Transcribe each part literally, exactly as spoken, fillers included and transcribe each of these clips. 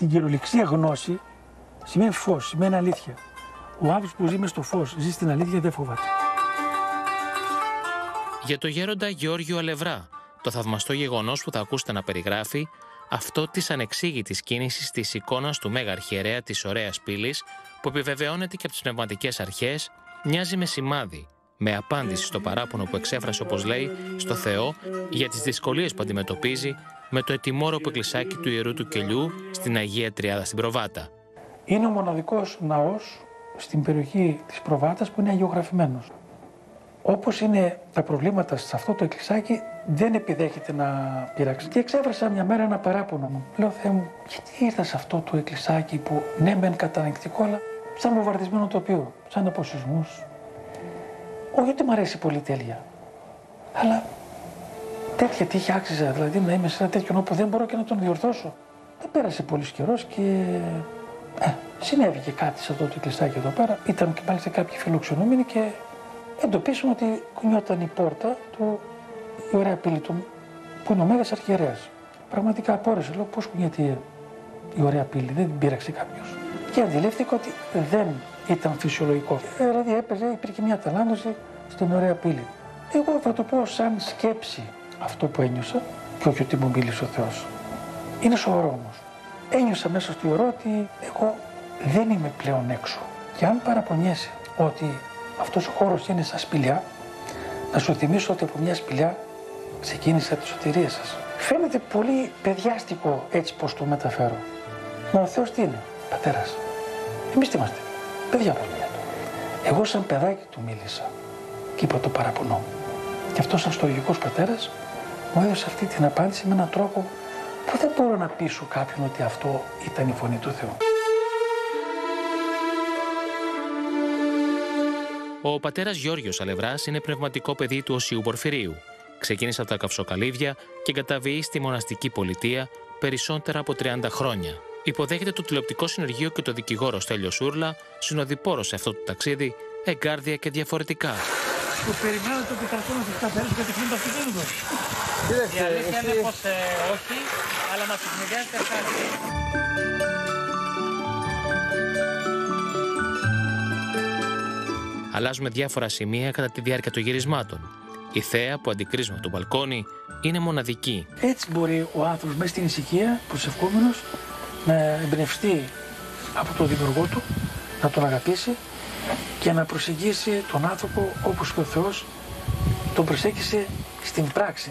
Στην κυριολεξία γνώση σημαίνει φως, σημαίνει αλήθεια. Ο άνθρωπος που ζει μες στο φως, ζει στην αλήθεια, δεν φοβάται. Για το γέροντα Γεώργιο Αλευρά, το θαυμαστό γεγονός που θα ακούσετε να περιγράφει, αυτό της ανεξήγητης κίνησης της εικόνας του Μέγα Αρχιερέα της Ωραίας Πύλης, που επιβεβαιώνεται και από τις πνευματικές αρχές, μοιάζει με σημάδι, με απάντηση στο παράπονο που εξέφρασε, όπως λέει, στο Θεό για τις δυσκολίες που αντιμετωπίζει με το ετοιμόρροπο εκκλησάκι του Ιερού του Κελιού στην Αγία Τριάδα στην Προβάτα. Είναι ο μοναδικός ναός στην περιοχή της Προβάτας που είναι αγιογραφημένος. Όπως είναι τα προβλήματα σε αυτό το εκκλησάκι, δεν επιδέχεται να πειράξει. Και εξέφρασα μια μέρα ένα παράπονο μου. Λέω, Θεέ μου, γιατί ήρθα σε αυτό το εκκλησάκι που ναι, μεν κατανεκτικό, αλλά σαν βομβαρδισμένο τοπίο, σαν από σεισμούς. Όχι ότι μου αρέσει πολύ τέλεια, αλλά τέτοια τύχη άξιζε, δηλαδή να είμαι σε ένα τέτοιο όπου δεν μπορώ και να τον διορθώσω. Δεν πέρασε πολύ καιρό και ε, συνέβη και κάτι σε αυτό το εκκλησάκι εδώ πέρα. Ήταν και μάλιστα κάποιοι φιλοξενούμενοι και εντοπίσαμε ότι κουνιόταν η πόρτα του, η Ωραία Πύλη του, που είναι ο Μέγας Αρχιερέας. Πραγματικά απόρρισε, λέω, πώς κουνιέται η Ωραία Πύλη, δεν την πείραξε κάποιος. Και αντιλήφθηκα ότι δεν ήταν φυσιολογικό. Ε, δηλαδή έπαιζε, υπήρχε μια ταλάντωση στην Ωραία Πύλη. Εγώ θα το πω σαν σκέψη αυτό που ένιωσα, και όχι ότι μου μίλησε ο Θεός. Είναι σοβαρό όμως. Ένιωσα μέσα στο ιερό ότι εγώ δεν είμαι πλέον έξω. Και αν παραπονιέσαι ότι αυτός ο χώρος είναι σαν σπηλιά, να σου θυμίσω ότι από μια σπηλιά ξεκίνησε τη σωτηρία σας. Φαίνεται πολύ παιδιάστικο έτσι πως το μεταφέρω. Μα ο Θεός τι είναι? Πατέρας. Εμείς τι είμαστε? Παιδιά παιδιά. Εγώ σαν παιδάκι του μίλησα και είπα το παραπονό μου. Και αυτός σαν στοργικός πατέρας μου έδωσε αυτή την απάντηση με έναν τρόπο που δεν μπορώ να πείσω κάποιον ότι αυτό ήταν η φωνή του Θεού. Ο πατέρας Γιώργος Αλευράς είναι πνευματικό παιδί του Οσίου Πορφυρίου. Ξεκίνησε από τα Καυσοκαλύβια και καταβεί στη μοναστική πολιτεία περισσότερα από τριάντα χρόνια. Υποδέχεται το τηλεοπτικό συνεργείο και το δικηγόρο Στέλιο Σούρλα, συνοδοιπόρος σε αυτό το ταξίδι, εγκάρδια και διαφορετικά. Που περιμένετε ότι θα έρθουν στις καθαρές και τεχνούν το αυτοκίνητο. Η αλήθεια είναι πως ε, όχι, αλλά μας ευνηδιάζεται ευχάριστα. Αλλάζουμε διάφορα σημεία κατά τη διάρκεια των γυρισμάτων. Η θέα που αντικρίζουμε από το μπαλκόνι είναι μοναδική. Έτσι μπορεί ο άνθρωπος μέσα στην ησυχία, προσευχόμενος, να εμπνευστεί από τον δημιουργό του, να τον αγαπήσει και να προσεγγίσει τον άνθρωπο όπως και ο Θεός τον προσέγγισε στην πράξη.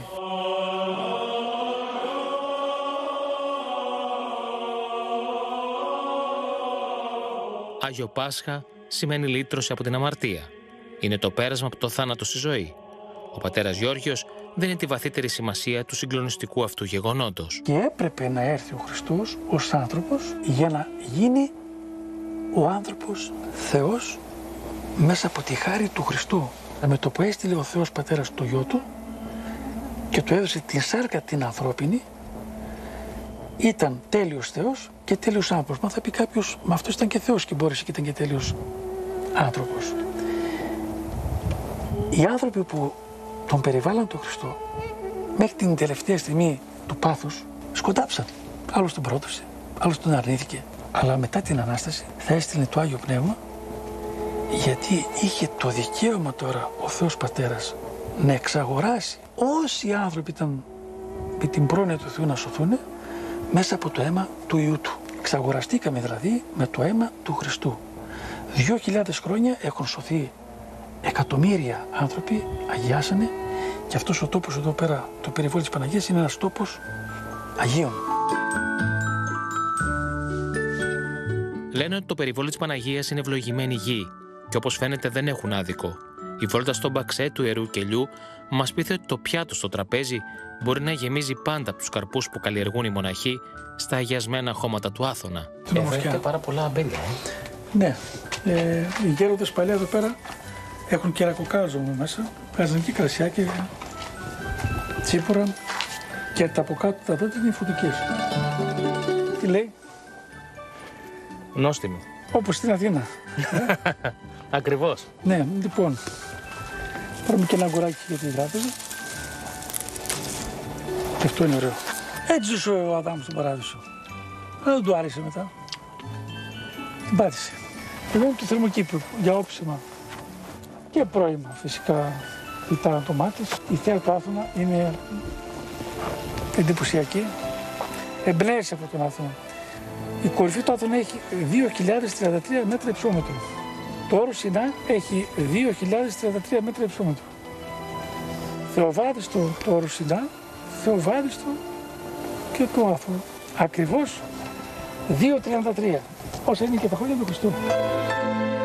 Άγιο Πάσχα σημαίνει λύτρωση από την αμαρτία. Είναι το πέρασμα από το θάνατο στη ζωή. Ο πατέρας Γιώργιος δίνει τη βαθύτερη σημασία του συγκλονιστικού αυτού γεγονότος. Και έπρεπε να έρθει ο Χριστός ως άνθρωπος για να γίνει ο άνθρωπος Θεός μέσα από τη χάρη του Χριστού. Με το που έστειλε ο Θεός Πατέρας το Γιο Του και του έδωσε την σάρκα την ανθρώπινη, ήταν τέλειος Θεός και τέλειος άνθρωπος. Μα θα πει κάποιος, μα αυτός ήταν και Θεός και μπόρεσε και ήταν και τέλειος άνθρωπος. Οι άνθρωποι που τον περιβάλλαν τον Χριστό μέχρι την τελευταία στιγμή του πάθους σκοντάψαν. Άλλος τον πρόδωσε, άλλος τον αρνήθηκε. Αλλά μετά την Ανάσταση θα έστειλε το Άγιο Πνεύμα, γιατί είχε το δικαίωμα τώρα ο Θεός Πατέρας να εξαγοράσει όσοι άνθρωποι ήταν με την πρόνοια του Θεού να σωθούν μέσα από το αίμα του Υιού Του. Εξαγοραστήκαμε δηλαδή με το αίμα του Χριστού. Δύο χιλιάδες χρόνια έχουν σωθεί εκατομμύρια άνθρωποι, αγιάσανε, και αυτός ο τόπος εδώ πέρα, το περιβόλι της Παναγίας, είναι ένας τόπος Αγίων. Λένε ότι το περιβόλι της Παναγίας είναι ευλογημένη γη και όπως φαίνεται δεν έχουν άδικο. Η βόλτα στον μπαξέ του Ιερού Κελιού μας πείθει ότι το πιάτο στο τραπέζι μπορεί να γεμίζει πάντα από τους καρπούς που καλλιεργούν οι μοναχοί στα αγιασμένα χώματα του Άθωνα. Εδώ έχετε πάρα πολλά αμπέλια. Ε. Ναι, ε, οι γέροντες παλιά εδώ πέρα έχουν κερακοκάζο μέσα, βγάζαν και κρασιά και τσίπουρα και τα από κάτω τα δόντια είναι φουτικές. Τι λέει? Νόστιμη. Όπως στην Αθήνα. Ακριβώς. Ναι, λοιπόν, πάρουμε και ένα αγκουράκι για την τράπεζα. Και αυτό είναι ωραίο. Έτσι ζούσε ο Αδάμ στον παράδεισο. Αλλά δεν του άρεσε μετά. Την πάτησε. Εδώ είναι το θερμοκήπιο για όψιμα και πρώιμα φυσικά. Κοιτάνε το μάτι. Η θέα του Άθωνα είναι εντυπωσιακή. Εμπνέεσαι από τον Άθωνα. Η κορυφή του Άθωνα έχει δύο χιλιάδες τριάντα τρία μέτρα υψόμετρο. Το όρος Σινά έχει δύο χιλιάδες τριάντα τρία μέτρα υψόμετρο. Θεοβάδιστο το όρος Σινά, θεοβάδιστο και το Άθωνα. Ακριβώς δύο χιλιάδες τριάντα τρία, όσα είναι και τα χρόνια του Χριστού.